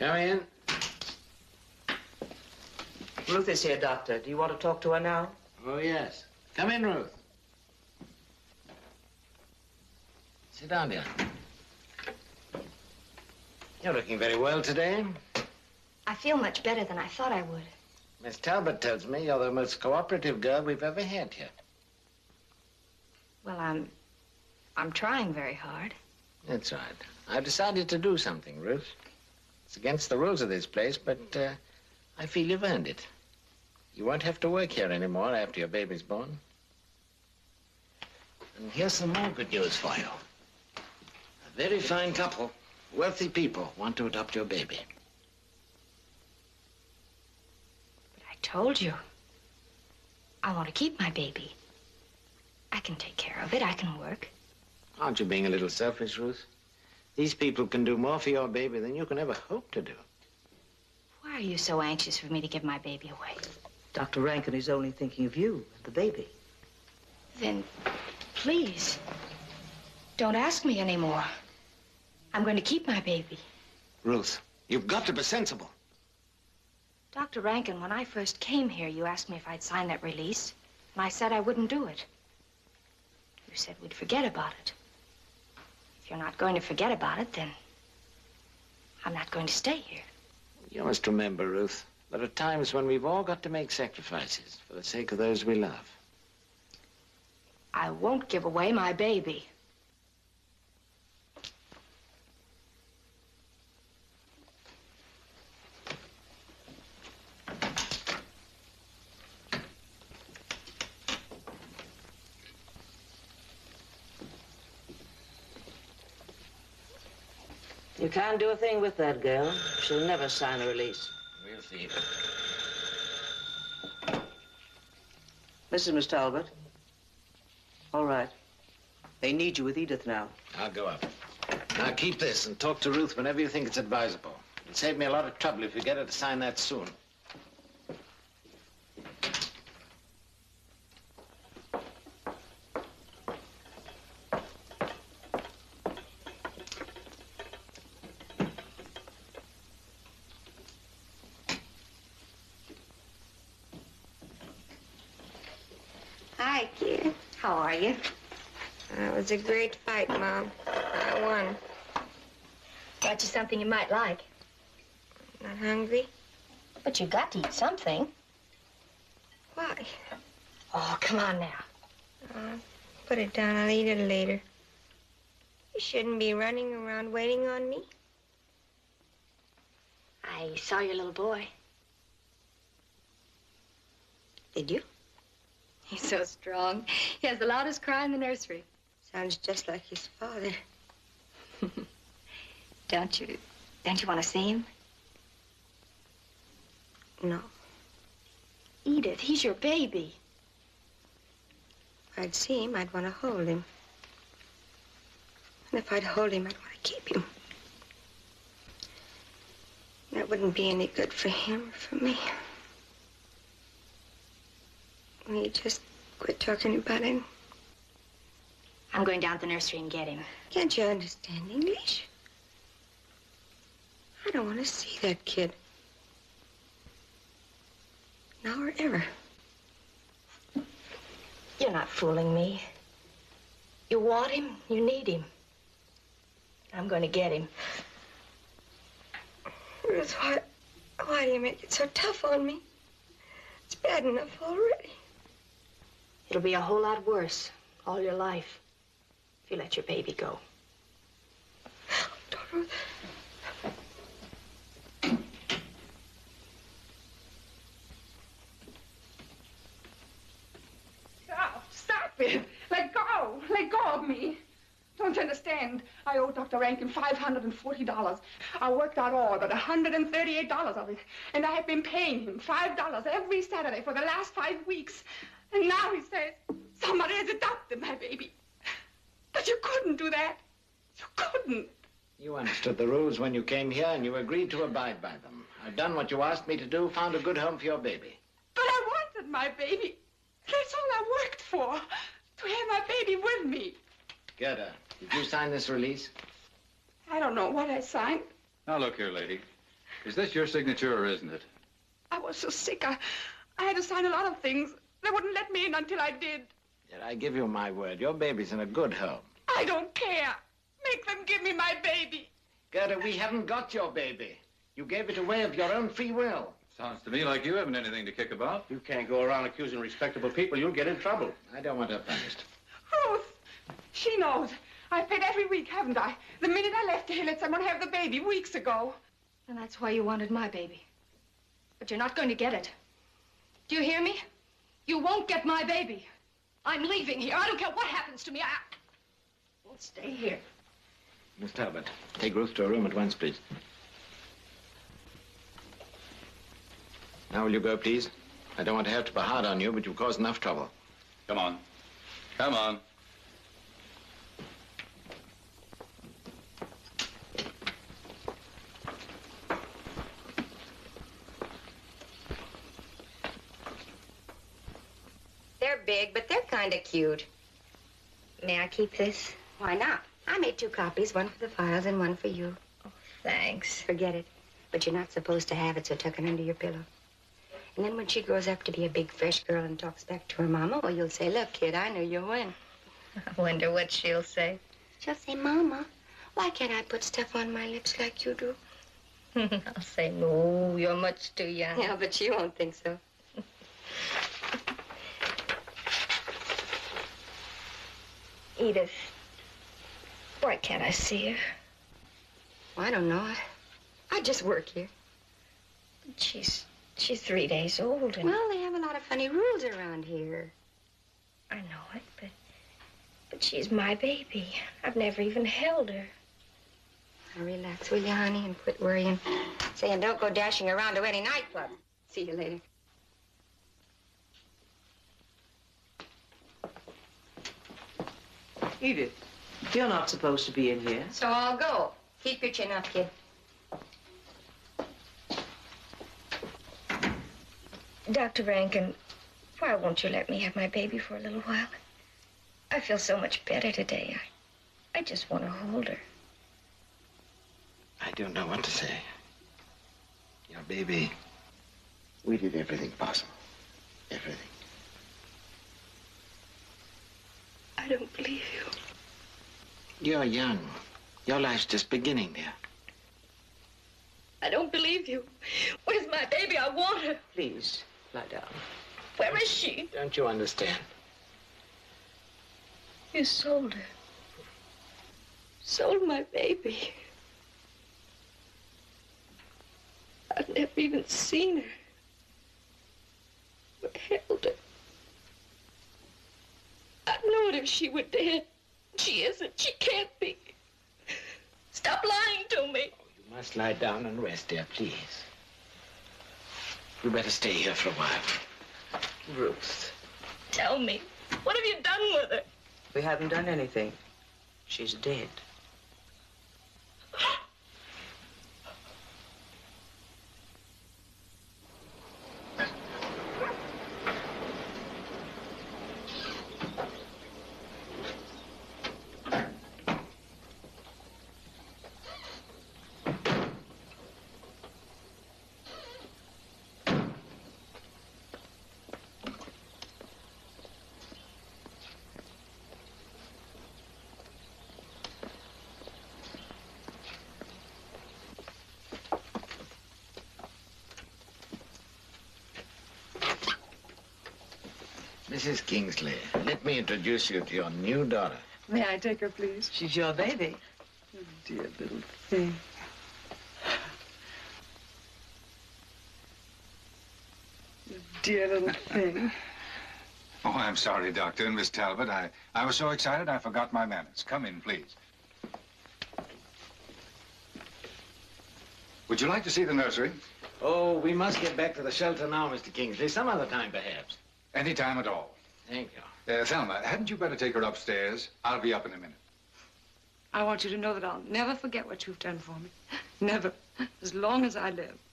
Come in. Ruth is here, Doctor. Do you want to talk to her now? Oh, yes. Come in, Ruth. Sit down, dear. You're looking very well today. I feel much better than I thought I would. Miss Talbot tells me you're the most cooperative girl we've ever had here. Well, I'm trying very hard. That's right. I've decided to do something, Ruth. It's against the rules of this place, but I feel you've earned it. You won't have to work here anymore after your baby's born. And here's some more good news for you. A very fine couple, wealthy people, want to adopt your baby. But I told you, I want to keep my baby. I can take care of it. I can work. Aren't you being a little selfish, Ruth? These people can do more for your baby than you can ever hope to do. Why are you so anxious for me to give my baby away? Dr. Rankin is only thinking of you and the baby. Then, please, don't ask me anymore. I'm going to keep my baby. Ruth, you've got to be sensible. Dr. Rankin, when I first came here, you asked me if I'd sign that release, and I said I wouldn't do it. You said we'd forget about it. If you're not going to forget about it, then I'm not going to stay here. You must remember, Ruth, there are times when we've all got to make sacrifices for the sake of those we love. I won't give away my baby. You can't do a thing with that girl. She'll never sign a release. We'll see. This is Miss Talbot. All right. They need you with Edith now. I'll go up. Now keep this and talk to Ruth whenever you think it's advisable. It'll save me a lot of trouble if you get her to sign that soon. Hi, kid. How are you? It was a great fight, Mom. I won. Got you something you might like. Not hungry? But you got to eat something. Why? Oh, come on now. Put it down. I'll eat it later. You shouldn't be running around waiting on me. I saw your little boy. Did you? He's so strong. He has the loudest cry in the nursery. Sounds just like his father. Don't you want to see him? No. Edith, he's your baby. If I'd see him, I'd want to hold him. And if I'd hold him, I'd want to keep him. That wouldn't be any good for him or for me. Will you just quit talking about him? I'm going down to the nursery and get him. Can't you understand English? I don't want to see that kid. Now or ever. You're not fooling me. You want him, you need him. I'm going to get him. Ruth, why do you make it so tough on me? It's bad enough already. It'll be a whole lot worse all your life if you let your baby go. Don't, Ruth. Stop it. Let go. Let go of me. Don't you understand? I owe Dr. Rankin $540. I worked out all but $138 of it. And I have been paying him $5 every Saturday for the last 5 weeks. And now he says somebody has adopted my baby. But you couldn't do that. You couldn't. You understood the rules when you came here, and you agreed to abide by them. I've done what you asked me to do, found a good home for your baby. But I wanted my baby. That's all I worked for. To have my baby with me. Gerda, did you sign this release? I don't know what I signed. Now, look here, lady. Is this your signature or isn't it? I was so sick. I had to sign a lot of things. They wouldn't let me in until I did. Yet I give you my word. Your baby's in a good home. I don't care. Make them give me my baby. Gerda, we haven't got your baby. You gave it away of your own free will. Sounds to me like you haven't anything to kick about. You can't go around accusing respectable people. You'll get in trouble. I don't want her punished. Ruth, she knows. I've paid every week, haven't I? The minute I left here, let someone have the baby weeks ago. And that's why you wanted my baby. But you're not going to get it. Do you hear me? You won't get my baby. I'm leaving here. I don't care what happens to me. I won't stay here. Miss Talbot, take Ruth to her room at once, please. Now, will you go, please? I don't want to have to be hard on you, but you've caused enough trouble. Come on. Come on. They're big, but they're kind of cute. May I keep this? Why not? I made 2 copies, one for the files and one for you. Oh, thanks. Forget it. But you're not supposed to have it, so tuck it under your pillow. And then when she grows up to be a big, fresh girl and talks back to her mama, well, you'll say, look, kid, I knew you'll win. I wonder what she'll say. She'll say, Mama, why can't I put stuff on my lips like you do? I'll say, no, you're much too young. Yeah, but she won't think so. Edith, why can't I see her? Well, I don't know. I just work here. She's 3 days old. And... Well, they have a lot of funny rules around here. I know it, but she's my baby. I've never even held her. Now relax, will you, honey, and quit worrying. Say, and don't go dashing around to any nightclub. See you later. Edith, you're not supposed to be in here. So I'll go. Keep your chin up, kid. Dr. Rankin, why won't you let me have my baby for a little while? I feel so much better today. I just want to hold her. I don't know what to say. Your baby, we did everything possible. Everything. I don't believe you. You're young. Your life's just beginning, dear. I don't believe you. Where's my baby? I want her. Please, lie down. Where is she? Don't you understand? You sold her. Sold my baby. I've never even seen her. Or held her. I'd know it if she were dead. She isn't. She can't be. Stop lying to me. Oh, you must lie down and rest, dear, please. You better stay here for a while. Ruth. Tell me, what have you done with her? We haven't done anything. She's dead. Mrs. Kingsley, let me introduce you to your new daughter. May I take her, please? She's your baby. Oh, dear little thing. You dear little thing. Oh, I'm sorry, Doctor and Miss Talbot. I was so excited I forgot my manners. Come in, please. Would you like to see the nursery? Oh, we must get back to the shelter now, Mr. Kingsley. Some other time, perhaps. Any time at all. Thank you. Thelma, hadn't you better take her upstairs? I'll be up in a minute. I want you to know that I'll never forget what you've done for me. Never. As long as I live.